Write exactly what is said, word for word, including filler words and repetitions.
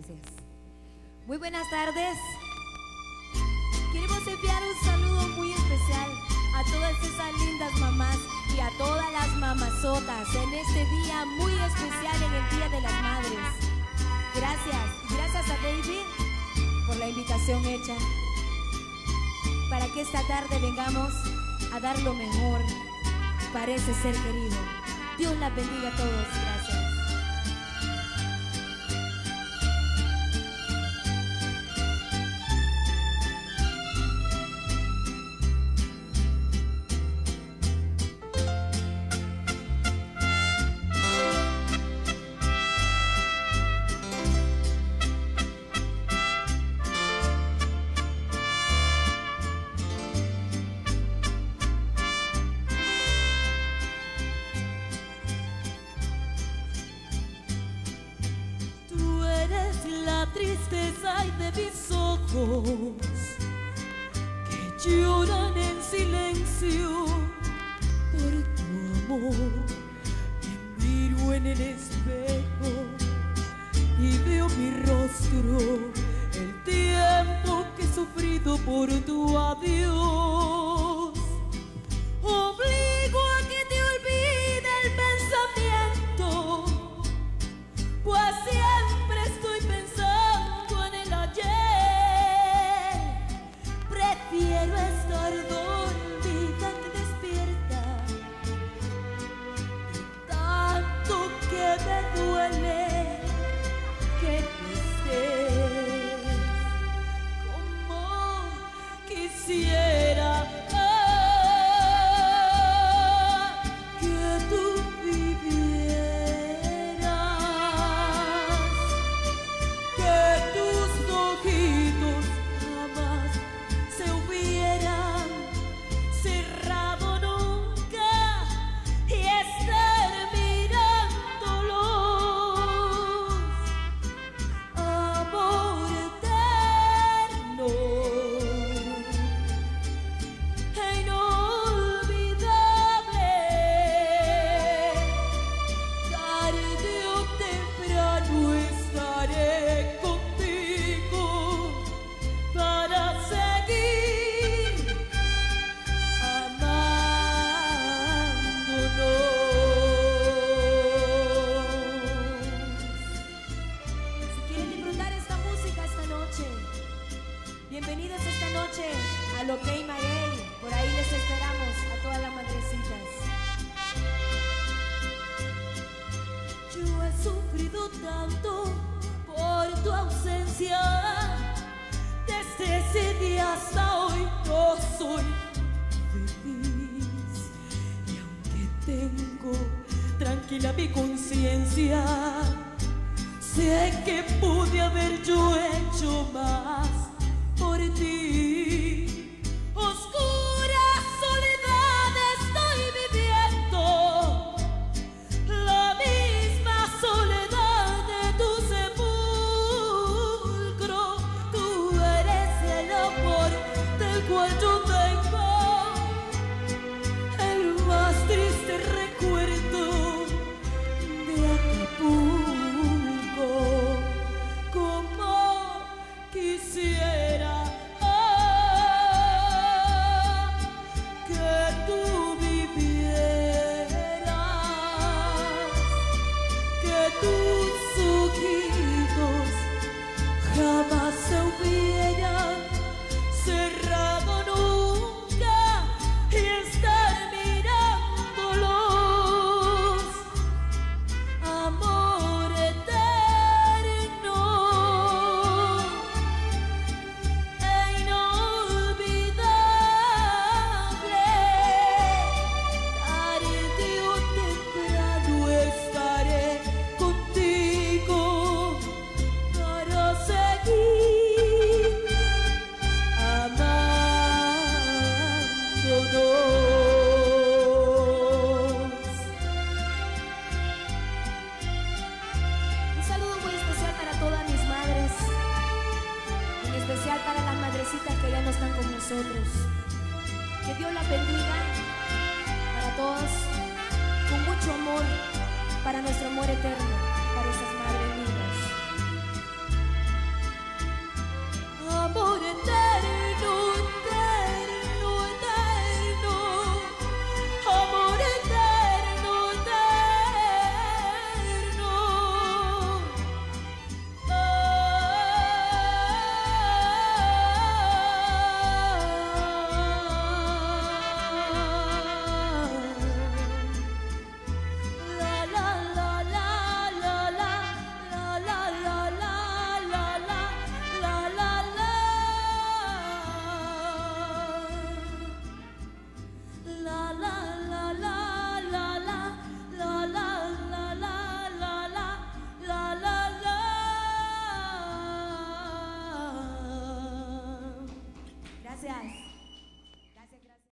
Gracias. Muy buenas tardes. Queremos enviar un saludo muy especial a todas esas lindas mamás y a todas las mamazotas en este día muy especial, en el Día de las Madres. Gracias, gracias a David por la invitación hecha para que esta tarde vengamos a dar lo mejor para ese ser querido. Dios las bendiga a todos. Gracias. Tristeza y de mis ojos que lloran en silencio por tu amor. Me miro en el espejo y veo mi rostro, el tiempo que he sufrido por tu adiós. Obligo a que te olvide el pensamiento, pues siempre estoy pensando en el ayer. Prefiero estar dormida que despierta, de tanto que me duele que no estés. Como quisiera ah, que tú bienvenidos esta noche a lo que Maguey. Por ahí les esperamos a todas las madrecitas. Yo he sufrido tanto por tu ausencia. Desde ese día hasta hoy no soy feliz. Y aunque tengo tranquila mi conciencia, sé que pude haber yo hecho más por ti. Oscura soledad estoy viviendo, la misma soledad de tu sepulcro. Tú eres el amor del cual yo tengo el más triste recuerdo de Acapulco. Como quisiera jamás se hubieran cerrado nunca y estar mirándolos. Amor eterno e inolvidable, tarde o temprano estaré contigo para seguir amándonos. Un saludo muy especial para todas mis madres, en especial para las madrecitas que ya no están con nosotros. Que Dios las bendiga para todos, con mucho amor, para nuestro amor eterno, para esas madres.